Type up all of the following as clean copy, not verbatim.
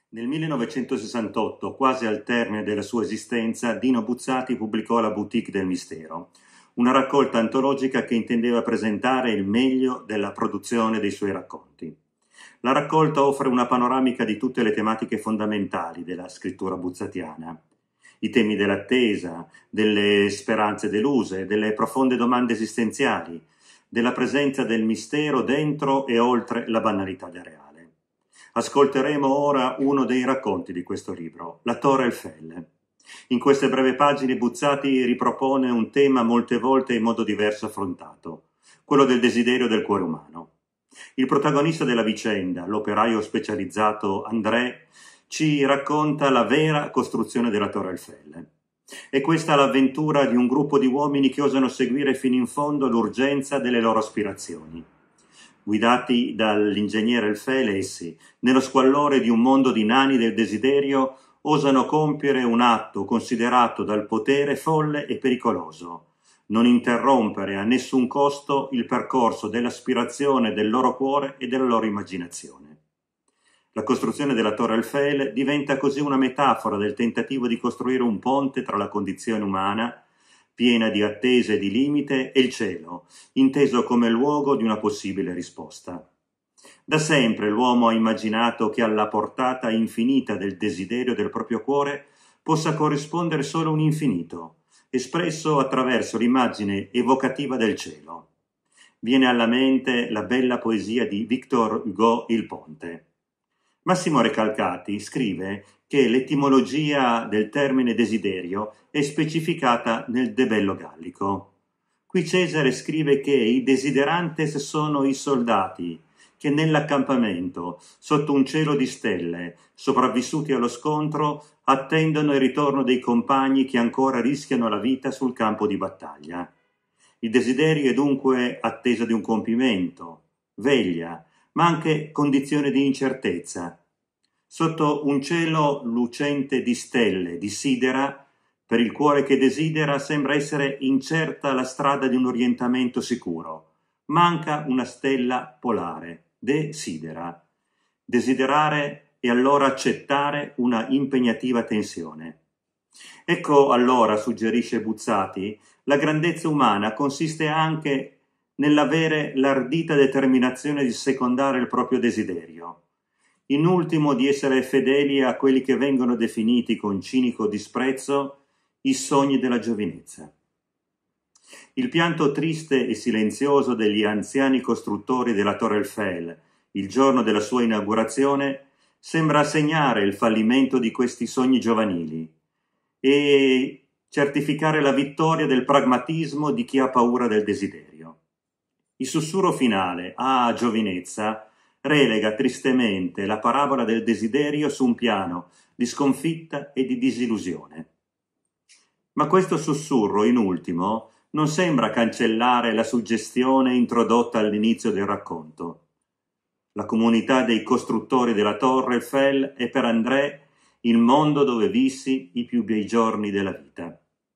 Nel 1968, quasi al termine della sua esistenza, Dino Buzzati pubblicò La Boutique del Mistero, una raccolta antologica che intendeva presentare il meglio della produzione dei suoi racconti. La raccolta offre una panoramica di tutte le tematiche fondamentali della scrittura buzzatiana. I temi dell'attesa, delle speranze deluse, delle profonde domande esistenziali, della presenza del mistero dentro e oltre la banalità del reale. Ascolteremo ora uno dei racconti di questo libro, La Torre Eiffel. In queste brevi pagine Buzzati ripropone un tema molte volte in modo diverso affrontato, quello del desiderio del cuore umano. Il protagonista della vicenda, l'operaio specializzato André, ci racconta la vera costruzione della Torre Eiffel. È questa l'avventura di un gruppo di uomini che osano seguire fino in fondo l'urgenza delle loro aspirazioni. Guidati dall'ingegnere Eiffel, essi, nello squallore di un mondo di nani del desiderio, osano compiere un atto considerato dal potere folle e pericoloso: non interrompere a nessun costo il percorso dell'aspirazione del loro cuore e della loro immaginazione. La costruzione della Torre Eiffel diventa così una metafora del tentativo di costruire un ponte tra la condizione umana, piena di attese e di limite, e il cielo, inteso come luogo di una possibile risposta. Da sempre l'uomo ha immaginato che alla portata infinita del desiderio del proprio cuore possa corrispondere solo un infinito, espresso attraverso l'immagine evocativa del cielo. Viene alla mente la bella poesia di Victor Hugo, Il Ponte. Massimo Recalcati scrive che l'etimologia del termine desiderio è specificata nel De Bello Gallico. Qui Cesare scrive che i desiderantes sono i soldati che nell'accampamento, sotto un cielo di stelle, sopravvissuti allo scontro, attendono il ritorno dei compagni che ancora rischiano la vita sul campo di battaglia. Il desiderio è dunque attesa di un compimento, veglia, ma anche condizione di incertezza. Sotto un cielo lucente di stelle, di sidera, per il cuore che desidera sembra essere incerta la strada di un orientamento sicuro. Manca una stella polare, desidera. Desiderare e allora accettare una impegnativa tensione. Ecco allora, suggerisce Buzzati, la grandezza umana consiste anche nell'avere l'ardita determinazione di secondare il proprio desiderio. In ultimo, di essere fedeli a quelli che vengono definiti con cinico disprezzo i sogni della giovinezza. Il pianto triste e silenzioso degli anziani costruttori della Torre Eiffel, il giorno della sua inaugurazione, sembra segnare il fallimento di questi sogni giovanili e certificare la vittoria del pragmatismo di chi ha paura del desiderio. Il sussurro finale, ah giovinezza, relega tristemente la parabola del desiderio su un piano di sconfitta e di disillusione. Ma questo sussurro, in ultimo, non sembra cancellare la suggestione introdotta all'inizio del racconto. La comunità dei costruttori della Torre Eiffel è per André il mondo dove vissi i più bei giorni della vita.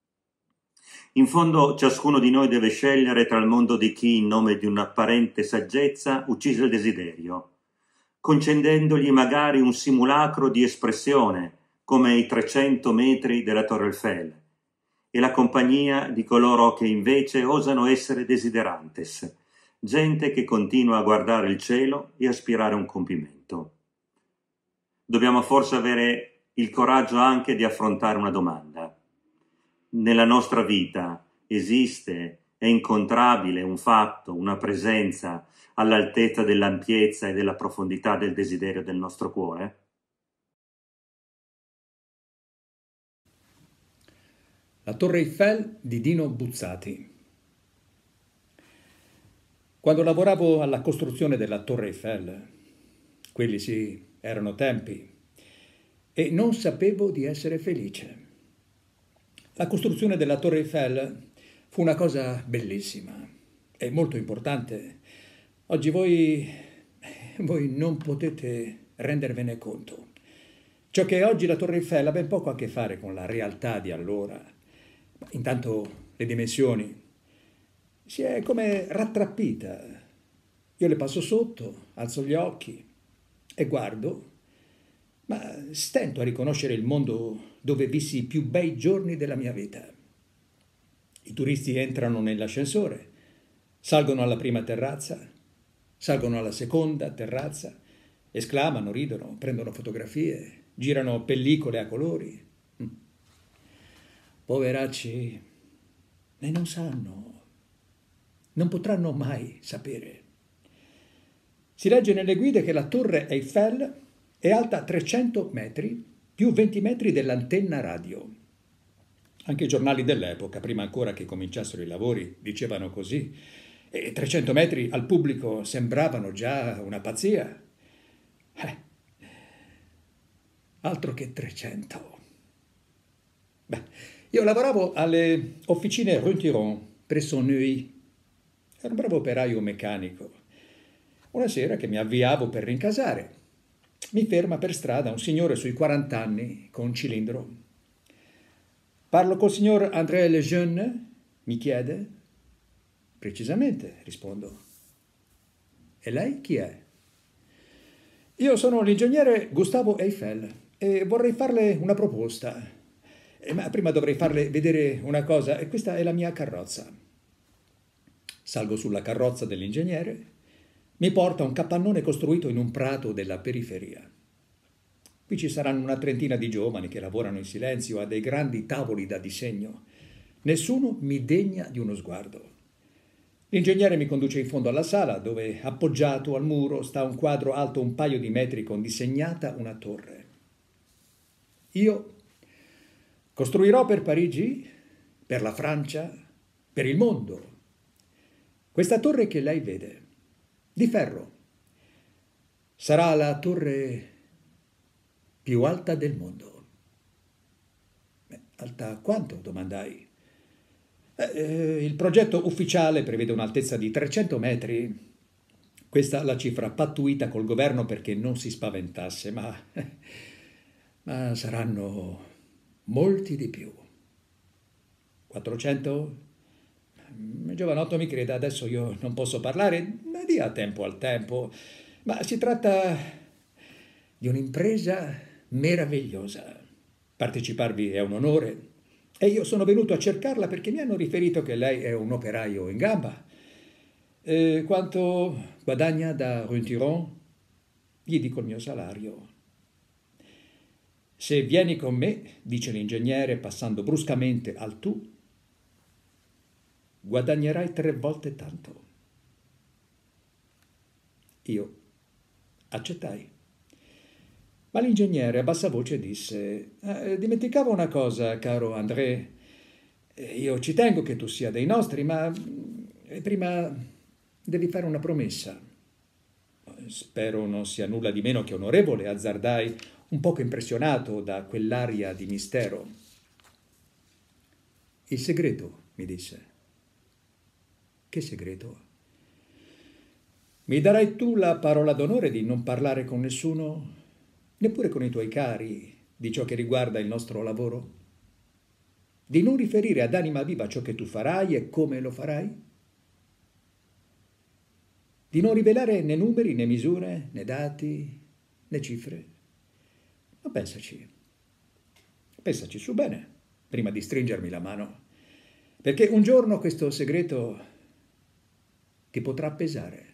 In fondo ciascuno di noi deve scegliere tra il mondo di chi, in nome di un'apparente saggezza, uccise il desiderio, concedendogli magari un simulacro di espressione, come i 300 metri della Torre Eiffel, e la compagnia di coloro che invece osano essere desiderantes, gente che continua a guardare il cielo e aspirare a un compimento. Dobbiamo forse avere il coraggio anche di affrontare una domanda. Nella nostra vita esiste, è incontrabile un fatto, una presenza all'altezza dell'ampiezza e della profondità del desiderio del nostro cuore? La Torre Eiffel di Dino Buzzati. Quando lavoravo alla costruzione della Torre Eiffel, quelli sì, erano tempi, e non sapevo di essere felice. La costruzione della Torre Eiffel fu una cosa bellissima e molto importante. Oggi voi non potete rendervene conto. Ciò che è oggi la Torre Eiffel ha ben poco a che fare con la realtà di allora. Intanto le dimensioni si è come rattrappita. Io le passo sotto, alzo gli occhi e guardo ma stento a riconoscere il mondo dove vissi i più bei giorni della mia vita. I turisti entrano nell'ascensore, salgono alla prima terrazza, salgono alla seconda terrazza, esclamano, ridono, prendono fotografie, girano pellicole a colori. Poveracci, e non sanno, non potranno mai sapere. Si legge nelle guide che la torre Eiffel è alta 300 metri, più 20 metri dell'antenna radio. Anche i giornali dell'epoca, prima ancora che cominciassero i lavori, dicevano così. E 300 metri al pubblico sembravano già una pazzia. Altro che 300. Beh, io lavoravo alle officine Rue-Tiron, presso Neuilly. Ero un bravo operaio meccanico. Una sera che mi avviavo per rincasare, mi ferma per strada un signore sui 40 anni con cilindro. «Parlo col signor André Lejeune?» mi chiede. «Precisamente», rispondo. «E lei chi è?» «Io sono l'ingegnere Gustavo Eiffel e vorrei farle una proposta. Ma prima dovrei farle vedere una cosa, e questa è la mia carrozza». Salgo sulla carrozza dell'ingegnere, mi porta un capannone costruito in un prato della periferia. Qui ci saranno una trentina di giovani che lavorano in silenzio a dei grandi tavoli da disegno. Nessuno mi degna di uno sguardo. L'ingegnere mi conduce in fondo alla sala, dove appoggiato al muro sta un quadro alto un paio di metri con disegnata una torre. Io costruirò per Parigi, per la Francia, per il mondo questa torre che lei vede, di ferro. Sarà la torre più alta del mondo. Alta quanto? Domandai. Il progetto ufficiale prevede un'altezza di 300 metri. Questa è la cifra pattuita col governo perché non si spaventasse, ma saranno molti di più. 400? Giovanotto, mi creda, adesso io non posso parlare, ma dia tempo al tempo. Ma si tratta di un'impresa meravigliosa. Parteciparvi è un onore e io sono venuto a cercarla perché mi hanno riferito che lei è un operaio in gamba. Quanto guadagna da Rue-Tiron? Gli dico il mio salario. Se vieni con me, dice l'ingegnere passando bruscamente al tu, guadagnerai 3 volte tanto. Io accettai. Ma l'ingegnere a bassa voce disse: dimenticavo una cosa, caro André. Io ci tengo che tu sia dei nostri, ma prima devi fare una promessa. Spero non sia nulla di meno che onorevole, azzardai, un poco impressionato da quell'aria di mistero. Il segreto, mi disse. Che segreto? Mi darai tu la parola d'onore di non parlare con nessuno, neppure con i tuoi cari, di ciò che riguarda il nostro lavoro? Di non riferire ad anima viva ciò che tu farai e come lo farai? Di non rivelare né numeri, né misure, né dati, né cifre? Ma pensaci su bene, prima di stringermi la mano, perché un giorno questo segreto ti potrà pesare.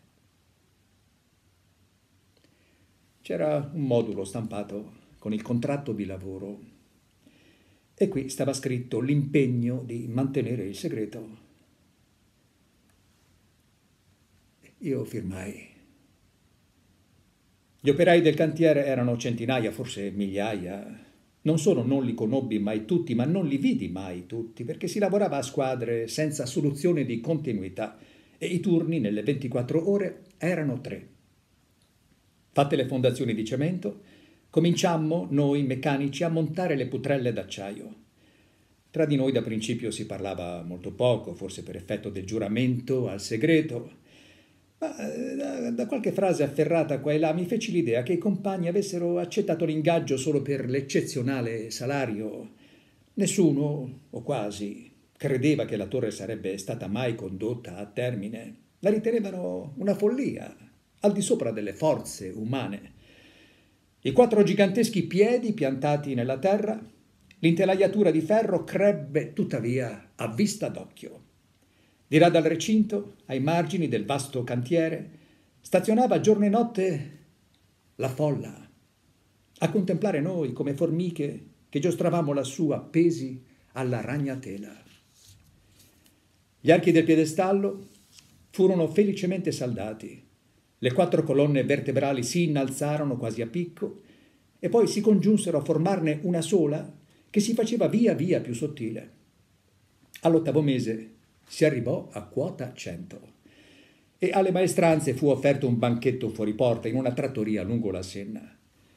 C'era un modulo stampato con il contratto di lavoro e qui stava scritto l'impegno di mantenere il segreto. Io firmai. Gli operai del cantiere erano centinaia, forse migliaia. Non solo non li conobbi mai tutti, ma non li vidi mai tutti, perché si lavorava a squadre senza soluzione di continuità e i turni nelle 24 ore erano 3. Fatte le fondazioni di cemento, cominciammo noi meccanici a montare le poutrelle d'acciaio. Tra di noi da principio si parlava molto poco, forse per effetto del giuramento al segreto, ma da qualche frase afferrata qua e là mi feci l'idea che i compagni avessero accettato l'ingaggio solo per l'eccezionale salario. Nessuno, o quasi, credeva che la torre sarebbe stata mai condotta a termine. La ritenevano una follia, al di sopra delle forze umane. I 4 giganteschi piedi piantati nella terra, l'intelaiatura di ferro crebbe tuttavia a vista d'occhio. Di là dal recinto, ai margini del vasto cantiere, stazionava giorno e notte la folla, a contemplare noi come formiche che giostravamo lassù appesi alla ragnatela. Gli archi del piedestallo furono felicemente saldati, le 4 colonne vertebrali si innalzarono quasi a picco e poi si congiunsero a formarne una sola che si faceva via via più sottile. All'8° mese si arrivò a quota 100 e alle maestranze fu offerto un banchetto fuori porta in una trattoria lungo la Senna.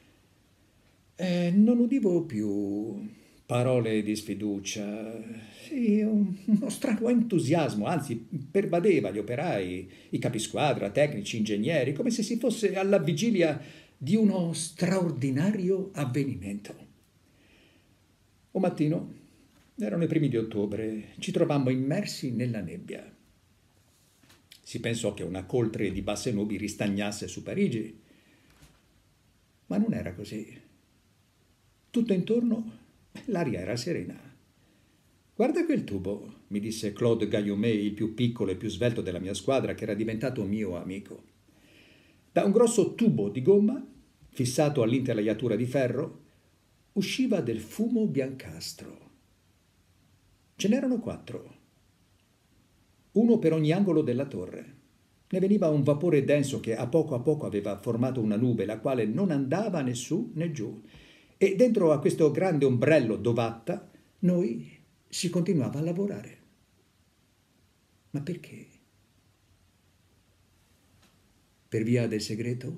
Non udivo più parole di sfiducia, sì, uno strano entusiasmo, anzi pervadeva gli operai, i capisquadra, tecnici, ingegneri, come se si fosse alla vigilia di uno straordinario avvenimento. Un mattino, erano i primi di ottobre, ci trovammo immersi nella nebbia. Si pensò che una coltre di basse nubi ristagnasse su Parigi, ma non era così. Tutto intorno l'aria era serena. «Guarda quel tubo», mi disse Claude Guillaumet, il più piccolo e più svelto della mia squadra, che era diventato mio amico. Da un grosso tubo di gomma, fissato all'intelaiatura di ferro, usciva del fumo biancastro. Ce n'erano 4, uno per ogni angolo della torre. Ne veniva un vapore denso che a poco aveva formato una nube, la quale non andava né su né giù. E dentro a questo grande ombrello d'ovatta noi si continuava a lavorare. Ma perché? Per via del segreto?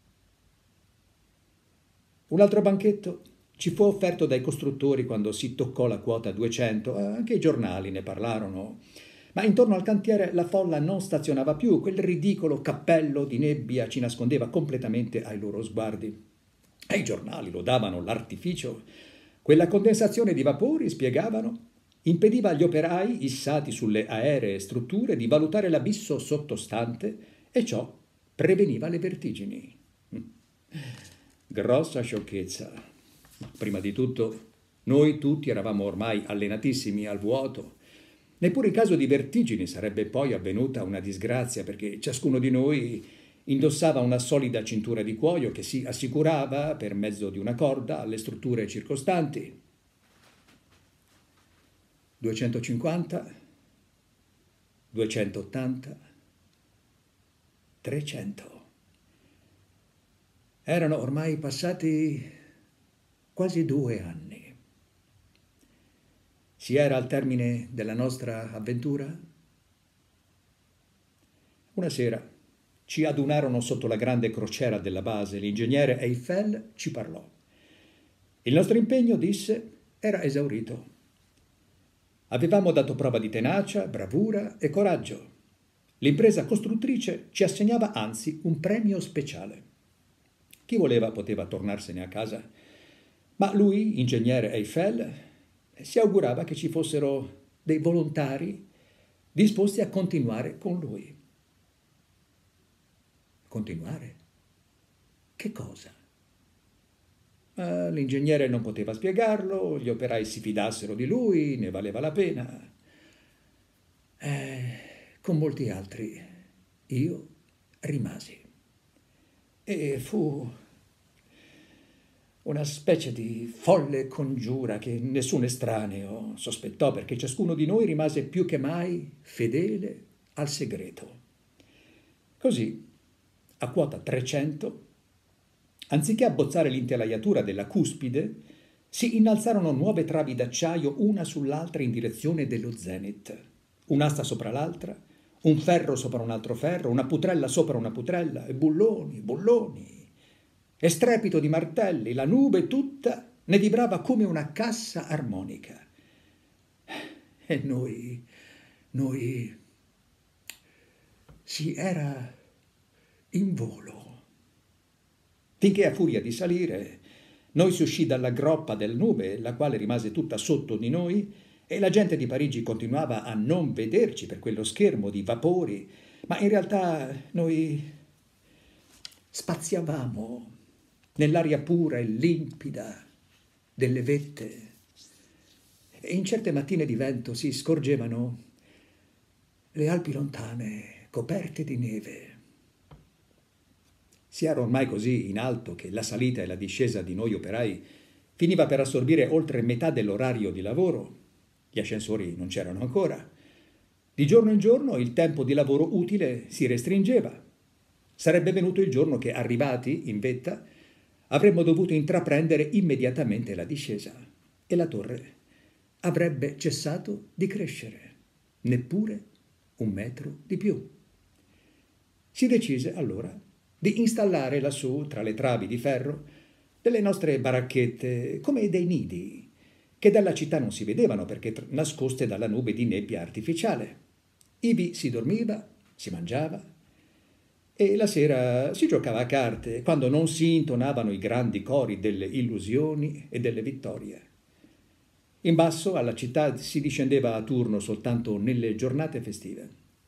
Un altro banchetto ci fu offerto dai costruttori quando si toccò la quota 200, anche i giornali ne parlarono. Ma intorno al cantiere la folla non stazionava più, quel ridicolo cappello di nebbia ci nascondeva completamente ai loro sguardi. E i giornali lodavano l'artificio. Quella condensazione di vapori, spiegavano, impediva agli operai issati sulle aeree strutture di valutare l'abisso sottostante e ciò preveniva le vertigini. Grossa sciocchezza. Prima di tutto, noi tutti eravamo ormai allenatissimi al vuoto. Neppure in caso di vertigini sarebbe poi avvenuta una disgrazia, perché ciascuno di noi indossava una solida cintura di cuoio che si assicurava, per mezzo di una corda, alle strutture circostanti. 250, 280, 300. Erano ormai passati quasi 2 anni. Si era al termine della nostra avventura? Una sera ci adunarono sotto la grande crociera della base. L'ingegnere Eiffel ci parlò. Il nostro impegno, disse, era esaurito. Avevamo dato prova di tenacia, bravura e coraggio. L'impresa costruttrice ci assegnava anzi un premio speciale. Chi voleva poteva tornarsene a casa, ma lui, ingegnere Eiffel, si augurava che ci fossero dei volontari disposti a continuare con lui. Continuare? Che cosa? L'ingegnere non poteva spiegarlo, gli operai si fidassero di lui, ne valeva la pena. Con molti altri io rimasi. E fu una specie di folle congiura che nessun estraneo sospettò, perché ciascuno di noi rimase più che mai fedele al segreto. Così, a quota 300, anziché abbozzare l'intelaiatura della cuspide, si innalzarono nuove travi d'acciaio una sull'altra in direzione dello zenith, un'asta sopra l'altra, un ferro sopra un altro ferro, una putrella sopra una putrella, e bulloni, bulloni, e strepito di martelli, la nube tutta ne vibrava come una cassa armonica. E noi, si era in volo. Finché a furia di salire, noi si uscì dalla groppa della nube, la quale rimase tutta sotto di noi, e la gente di Parigi continuava a non vederci per quello schermo di vapori, ma in realtà noi spaziavamo nell'aria pura e limpida delle vette. E in certe mattine di vento si scorgevano le Alpi lontane, coperte di neve. Si era ormai così in alto che la salita e la discesa di noi operai finiva per assorbire oltre metà dell'orario di lavoro. Gli ascensori non c'erano ancora. Di giorno in giorno il tempo di lavoro utile si restringeva. Sarebbe venuto il giorno che, arrivati in vetta, avremmo dovuto intraprendere immediatamente la discesa e la torre avrebbe cessato di crescere, neppure 1 metro di più. Si decise allora di installare lassù, tra le travi di ferro, delle nostre baracchette come dei nidi, che dalla città non si vedevano perché nascoste dalla nube di nebbia artificiale. Ivi si dormiva, si mangiava e la sera si giocava a carte quando non si intonavano i grandi cori delle illusioni e delle vittorie. In basso alla città si discendeva a turno soltanto nelle giornate festive.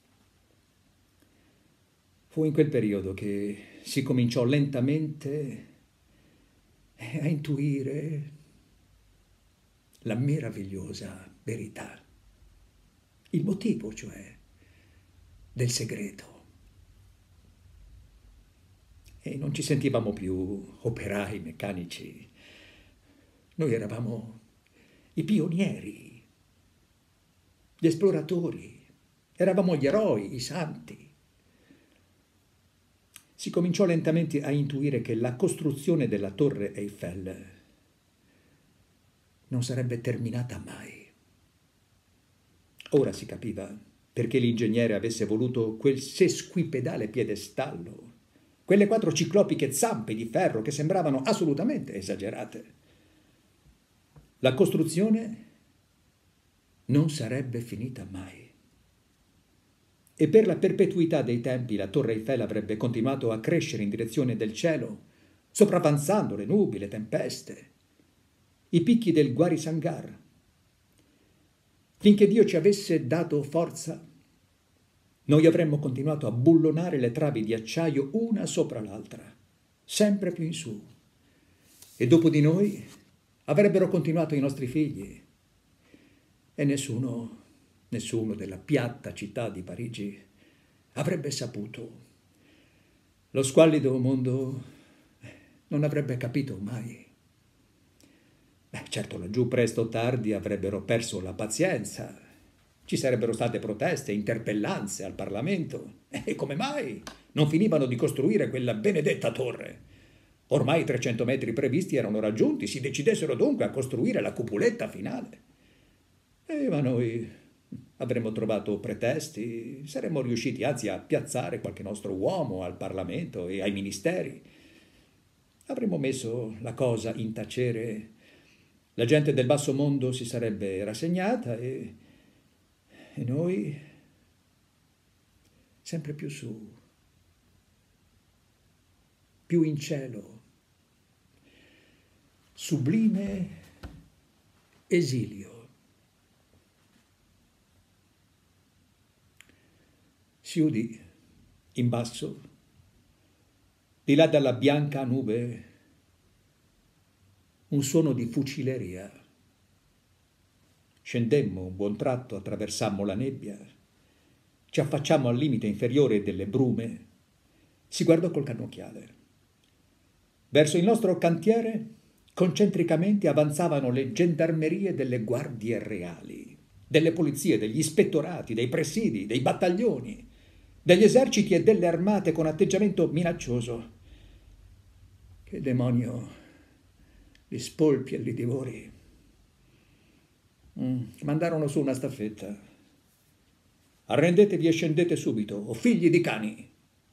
Fu in quel periodo che si cominciò lentamente a intuire la meravigliosa verità, il motivo, cioè, del segreto. E non ci sentivamo più operai, meccanici. Noi eravamo i pionieri, gli esploratori, eravamo gli eroi, i santi. Si cominciò lentamente a intuire che la costruzione della Torre Eiffel non sarebbe terminata mai. Ora si capiva perché l'ingegnere avesse voluto quel sesquipedale piedestallo, quelle 4 ciclopiche zampe di ferro che sembravano assolutamente esagerate. La costruzione non sarebbe finita mai. E per la perpetuità dei tempi la Torre Eiffel avrebbe continuato a crescere in direzione del cielo, sopravanzando le nubi, le tempeste, i picchi del Guarisangar. Finché Dio ci avesse dato forza, noi avremmo continuato a bullonare le travi di acciaio una sopra l'altra, sempre più in su. E dopo di noi avrebbero continuato i nostri figli. E nessuno della piatta città di Parigi avrebbe saputo. Lo squallido mondo non avrebbe capito mai. Certo, laggiù presto o tardi avrebbero perso la pazienza. Ci sarebbero state proteste, interpellanze al Parlamento. E come mai non finivano di costruire quella benedetta torre? Ormai i 300 metri previsti erano raggiunti, si decidessero dunque a costruire la cupoletta finale. Ma noi avremmo trovato pretesti, saremmo riusciti anzi a piazzare qualche nostro uomo al Parlamento e ai ministeri. Avremmo messo la cosa in tacere, la gente del basso mondo si sarebbe rassegnata e noi sempre più su, più in cielo, sublime esilio. Si udì in basso, di là dalla bianca nube, un suono di fucileria. Scendemmo un buon tratto, attraversammo la nebbia, ci affacciammo al limite inferiore delle brume, si guardò col cannocchiale. Verso il nostro cantiere concentricamente avanzavano le gendarmerie delle guardie reali, delle polizie, degli ispettorati, dei presidi, dei battaglioni, degli eserciti e delle armate con atteggiamento minaccioso. Che demonio li spolpi e li divori. Mandarono su una staffetta. Arrendetevi e scendete subito, o figli di cani.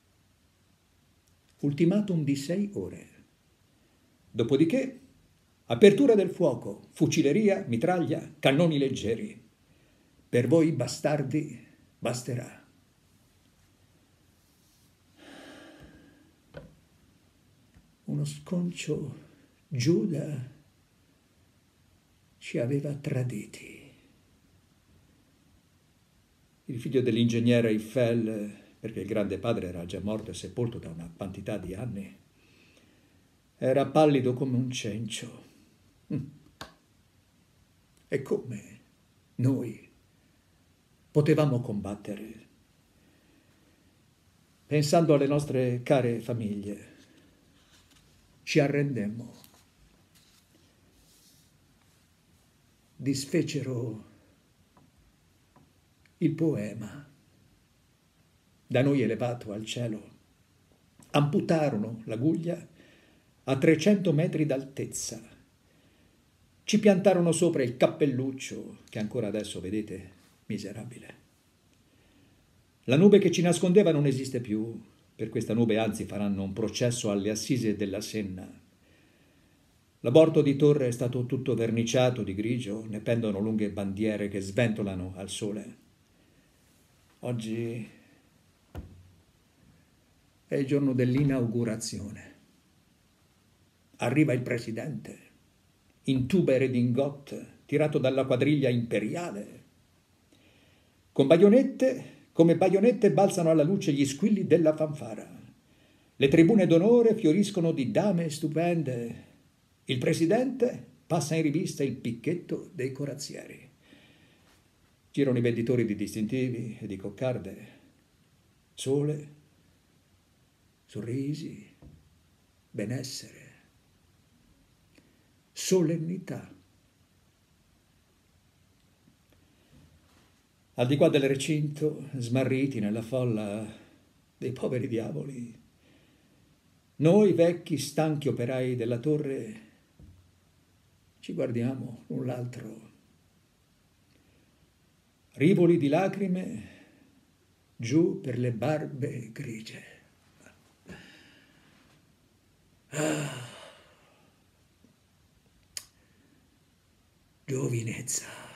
Ultimatum di 6 ore. Dopodiché, apertura del fuoco, fucileria, mitraglia, cannoni leggeri. Per voi bastardi basterà. Uno sconcio Giuda ci aveva traditi. Il figlio dell'ingegnere Eiffel, perché il grande padre era già morto e sepolto da una quantità di anni, era pallido come un cencio. E come noi potevamo combattere? Pensando alle nostre care famiglie, ci arrendemmo. Disfecero il poema, da noi elevato al cielo. Amputarono la guglia a 300 metri d'altezza. Ci piantarono sopra il cappelluccio, che ancora adesso vedete miserabile. La nube che ci nascondeva non esiste più. Per questa nube anzi faranno un processo alle assise della Senna. L'aborto di torre è stato tutto verniciato di grigio, ne pendono lunghe bandiere che sventolano al sole. Oggi è il giorno dell'inaugurazione. Arriva il presidente, in tuba e redingote, tirato dalla quadriglia imperiale. Come baionette balzano alla luce gli squilli della fanfara. Le tribune d'onore fioriscono di dame stupende. Il presidente passa in rivista il picchetto dei corazzieri. Girano i venditori di distintivi e di coccarde. Sole, sorrisi, benessere, solennità. Al di qua del recinto, smarriti nella folla dei poveri diavoli, noi vecchi stanchi operai della torre ci guardiamo l'un l'altro. Rivoli di lacrime giù per le barbe grigie. Giovinezza.